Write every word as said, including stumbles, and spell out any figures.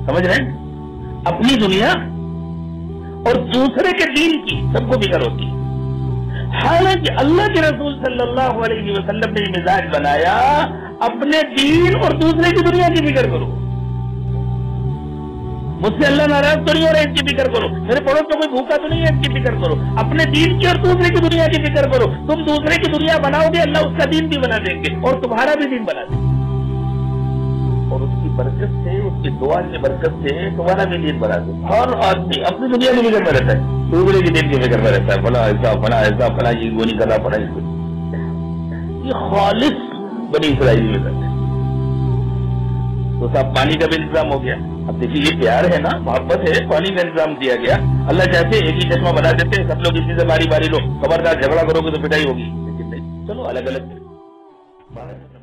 समझ रहे हैं? अपनी दुनिया और दूसरे के दीन की सबको फिक्र होती है। हालांकि अल्लाह के रसूल सल्लल्लाहु अलैहि वसल्लम ने मिजाज बनाया, अपने दीन और दूसरे की दुनिया की फिक्र करो। मुझसे अल्लाह नाराज तो नहीं हो रहा, इसकी फिक्र करो। मेरे पड़ोस में कोई भूखा तो नहीं है, इसकी फिक्र करो। अपने दीन की और दूसरे की दुनिया की फिक्र करो। तुम दूसरे की दुनिया बनाओगे, अल्लाह उसका दीन भी बना देंगे और तुम्हारा भी दीन बना देंगे। और उसकी बरकत से, उसकी दुआ की बरकत से तुम्हारा भी दीन बना दे। हर आदमी अपनी दुनिया की फिक्र में रहता है, दूसरे की दीन की फिक्र में रहता है। फला ऐसा, फला ऐसा, फला ये गोनी करना पड़ा। ये खालिस बनी इसराइल में करते हैं। तो साहब पानी का भी इंतजाम हो गया। अब देखिए ये प्यार है ना, मोहब्बत है, पानी का इंतजाम किया गया। अल्लाह चाहते एक ही चश्मा बना देते, सब लोग इसी से बारी बारी लो, खबरदार झगड़ा करोगे तो पिटाई होगी। लेकिन नहीं, चलो अलग अलग